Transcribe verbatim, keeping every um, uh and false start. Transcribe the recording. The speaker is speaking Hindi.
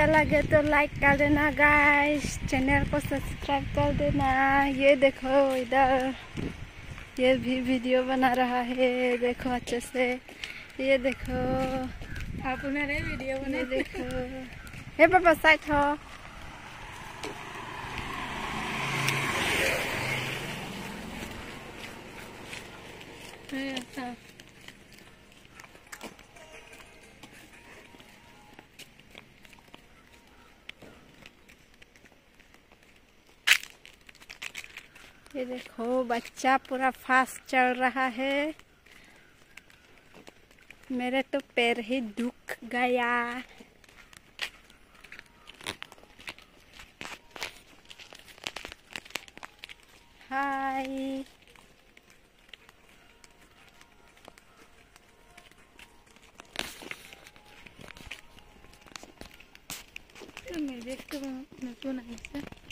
अच्छा लगे तो लाइक कर देना गाइस, चैनल को सब्सक्राइब कर देना। ये देखो इधर ये भी वीडियो बना रहा है, देखो अच्छे से। ये देखो आप मेरे वीडियो बने देखो। हे पापा साइड हो। अच्छा ये देखो बच्चा पूरा फास्ट चल रहा है। मेरे तो पैर ही दुख गया। हाय तो मैं देख तो मैं तो नहीं